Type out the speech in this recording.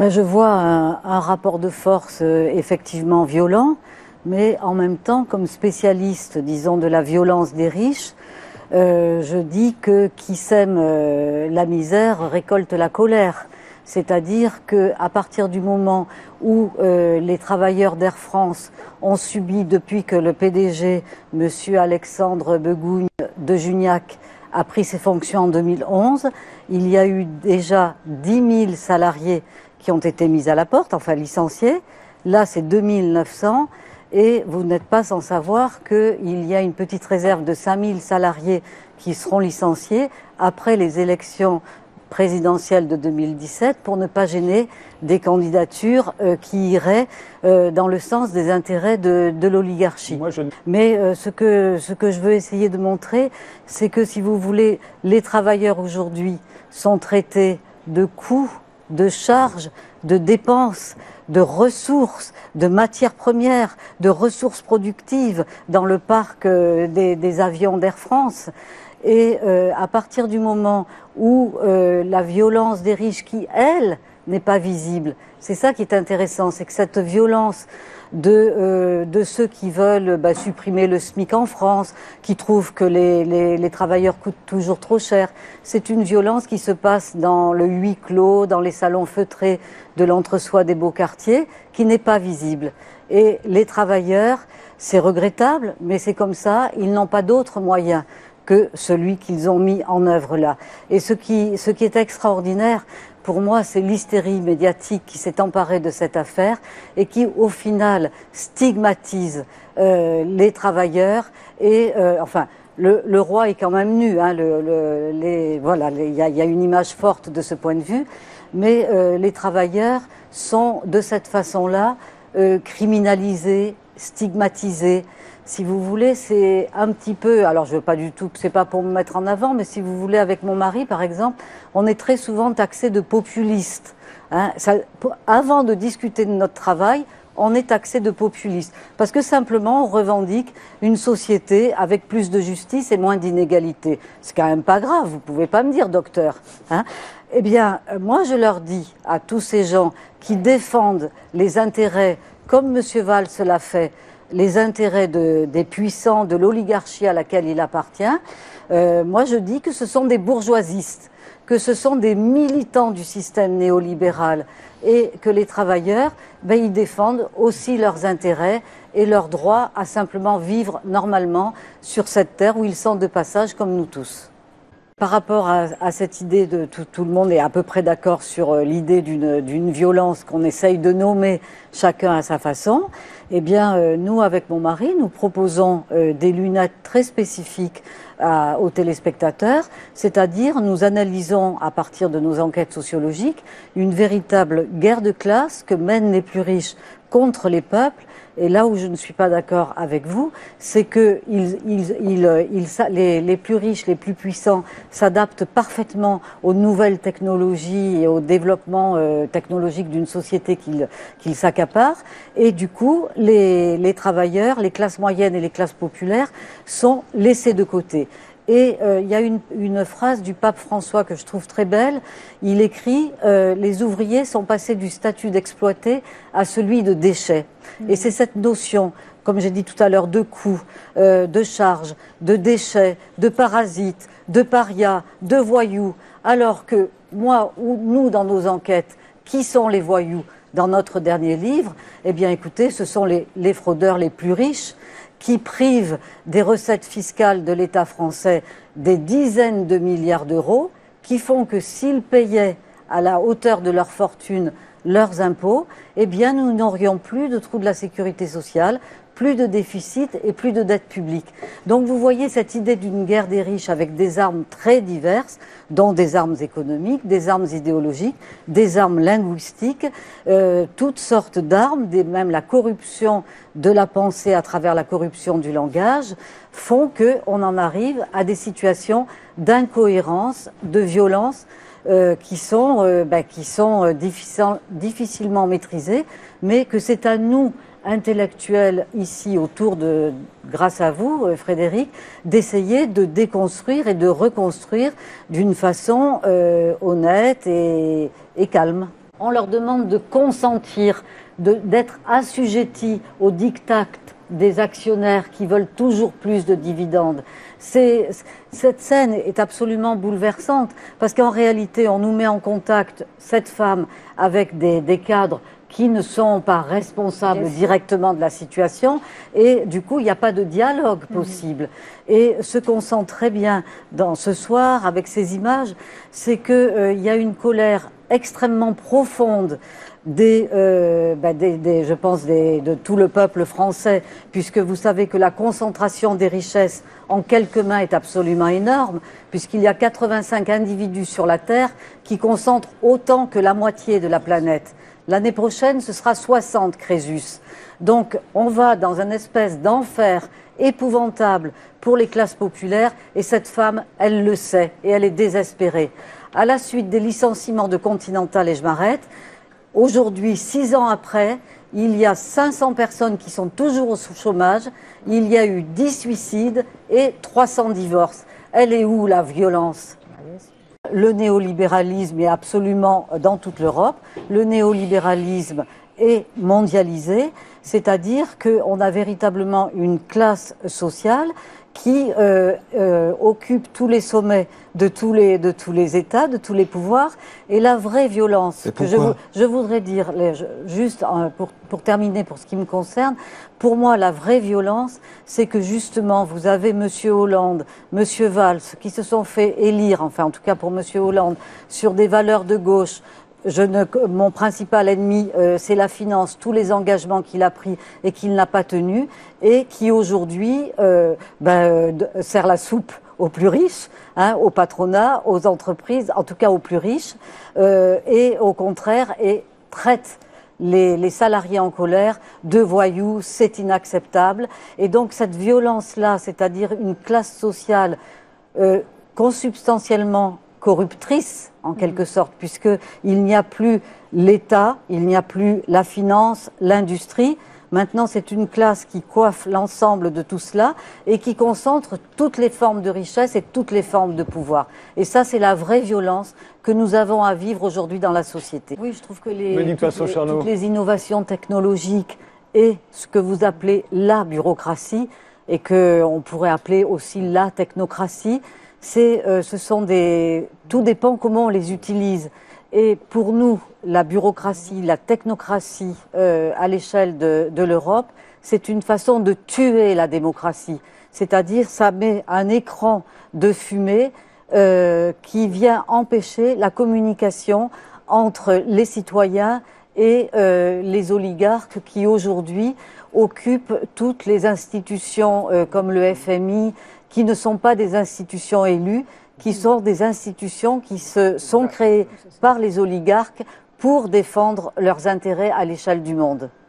Je vois un rapport de force effectivement violent, mais en même temps, comme spécialiste, disons, de la violence des riches, je dis que qui sème la misère récolte la colère. C'est-à-dire qu'à partir du moment où les travailleurs d'Air France ont subi, depuis que le PDG, M. Alexandre Begougne de Juniac, a pris ses fonctions en 2011, il y a eu déjà 10 000 salariés qui ont été mis à la porte, enfin licenciés. Là, c'est 2 900. Et vous n'êtes pas sans savoir qu'il y a une petite réserve de 5 000 salariés qui seront licenciés après les élections présidentielles de 2017 pour ne pas gêner des candidatures qui iraient dans le sens des intérêts de l'oligarchie. Mais ce que je veux essayer de montrer, c'est que si vous voulez, les travailleurs aujourd'hui sont traités de coûts, de charges, de dépenses, de ressources, de matières premières, de ressources productives dans le parc des avions d'Air France. Et à partir du moment où la violence des riches, qui, elle, n'est pas visible, c'est ça qui est intéressant, c'est que cette violence de ceux qui veulent supprimer le SMIC en France, qui trouvent que les travailleurs coûtent toujours trop cher, c'est une violence qui se passe dans le huis clos, dans les salons feutrés de l'entre-soi des beaux quartiers, qui n'est pas visible. Et les travailleurs, c'est regrettable, mais c'est comme ça, ils n'ont pas d'autre moyen que celui qu'ils ont mis en œuvre là. Et ce qui est extraordinaire, pour moi, c'est l'hystérie médiatique qui s'est emparée de cette affaire et qui, au final, stigmatise les travailleurs. Et enfin, le roi est quand même nu. Hein, voilà, il y a une image forte de ce point de vue. Mais les travailleurs sont, de cette façon-là, criminalisés, stigmatisés. Si vous voulez, c'est un petit peu, alors je veux pas du tout, c'est pas pour me mettre en avant, mais si vous voulez, avec mon mari, par exemple, on est très souvent taxé de populistes. Hein. Avant de discuter de notre travail, on est taxé de populistes. Parce que simplement, on revendique une société avec plus de justice et moins d'inégalité. C'est quand même pas grave, vous pouvez pas me dire, docteur. Hein. Eh bien, moi, je leur dis à tous ces gens qui défendent les intérêts, comme M. Valls l'a fait, les intérêts des puissants, de l'oligarchie à laquelle il appartient, moi je dis que ce sont des bourgeoisistes, que ce sont des militants du système néolibéral et que les travailleurs, ils défendent aussi leurs intérêts et leur droit à simplement vivre normalement sur cette terre où ils sont de passage comme nous tous. Par rapport à cette idée de tout le monde est à peu près d'accord sur l'idée d'une violence qu'on essaye de nommer chacun à sa façon. Eh bien, nous, avec mon mari, nous proposons des lunettes très spécifiques aux téléspectateurs, c'est-à-dire nous analysons à partir de nos enquêtes sociologiques une véritable guerre de classe que mènent les plus riches contre les peuples. Et là où je ne suis pas d'accord avec vous, c'est que les plus riches, les plus puissants s'adaptent parfaitement aux nouvelles technologies et au développement technologique d'une société qu'ils s'accaparent. Et du coup, les travailleurs, les classes moyennes et les classes populaires sont laissés de côté. Et il y a une phrase du pape François que je trouve très belle. Il écrit « Les ouvriers sont passés du statut d'exploité à celui de déchet ». Et c'est cette notion, comme j'ai dit tout à l'heure, de coût, de charge, de déchets, de parasites, de parias, de voyous. Alors que moi, ou nous, dans nos enquêtes, qui sont les voyous dans notre dernier livre? Eh bien, écoutez, ce sont les fraudeurs les plus riches, qui privent des recettes fiscales de l'État français des dizaines de milliards d'euros, qui font que s'ils payaient à la hauteur de leur fortune leurs impôts, eh bien nous n'aurions plus de trou de la sécurité sociale, plus de déficit et plus de dette publique. Donc vous voyez cette idée d'une guerre des riches avec des armes très diverses, dont des armes économiques, des armes idéologiques, des armes linguistiques, toutes sortes d'armes, même la corruption de la pensée à travers la corruption du langage, font qu'on en arrive à des situations d'incohérence, de violence, qui sont difficilement maîtrisées, mais que c'est à nous, intellectuels ici grâce à vous, Frédéric, d'essayer de déconstruire et de reconstruire d'une façon honnête et calme. on leur demande de consentir, d'être assujettis au diktat des actionnaires qui veulent toujours plus de dividendes. Cette scène est absolument bouleversante parce qu'en réalité, on nous met en contact, cette femme, avec des cadres qui ne sont pas responsables directement de la situation et du coup, il n'y a pas de dialogue possible. Et ce qu'on sent très bien dans ce soir avec ces images, c'est qu'il y a une colère extrêmement profonde je pense de tout le peuple français, puisque vous savez que la concentration des richesses en quelques mains est absolument énorme, puisqu'il y a 85 individus sur la Terre qui concentrent autant que la moitié de la planète. L'année prochaine, ce sera 60 Crésus. Donc, on va dans une espèce d'enfer épouvantable pour les classes populaires, et cette femme, elle le sait, et elle est désespérée. À la suite des licenciements de Continental, et je m'arrête, aujourd'hui, 6 ans après, il y a 500 personnes qui sont toujours au chômage, il y a eu 10 suicides et 300 divorces. Elle est où la violence ? Le néolibéralisme est absolument dans toute l'Europe. Le néolibéralisme est mondialisé, c'est-à-dire qu'on a véritablement une classe sociale qui occupe tous les sommets de tous les États, de tous les pouvoirs. Et la vraie violence, que je voudrais dire, juste pour terminer, pour ce qui me concerne, pour moi, la vraie violence, c'est que justement, vous avez Monsieur Hollande, Monsieur Valls, qui se sont fait élire, enfin en tout cas pour Monsieur Hollande, sur des valeurs de gauche. Mon principal ennemi, c'est la finance, tous les engagements qu'il a pris et qu'il n'a pas tenus, et qui aujourd'hui sert la soupe aux plus riches, au patronat, aux entreprises, en tout cas aux plus riches, et au contraire, et traite les salariés en colère de voyous. C'est inacceptable. Et donc cette violence-là, c'est-à-dire une classe sociale consubstantiellement corruptrice, en quelque sorte, puisqu'il n'y a plus l'État, il n'y a plus la finance, l'industrie. Maintenant, c'est une classe qui coiffe l'ensemble de tout cela et qui concentre toutes les formes de richesse et toutes les formes de pouvoir. Et ça, c'est la vraie violence que nous avons à vivre aujourd'hui dans la société. Oui, je trouve que toutes les innovations technologiques et ce que vous appelez la bureaucratie, et qu'on pourrait appeler aussi la technocratie, tout dépend comment on les utilise. Et pour nous, la bureaucratie, la technocratie à l'échelle de l'Europe, c'est une façon de tuer la démocratie. C'est-à-dire, ça met un écran de fumée qui vient empêcher la communication entre les citoyens et les oligarques qui aujourd'hui occupent toutes les institutions comme le FMI, qui ne sont pas des institutions élues, qui sont des institutions qui sont créées par les oligarques pour défendre leurs intérêts à l'échelle du monde.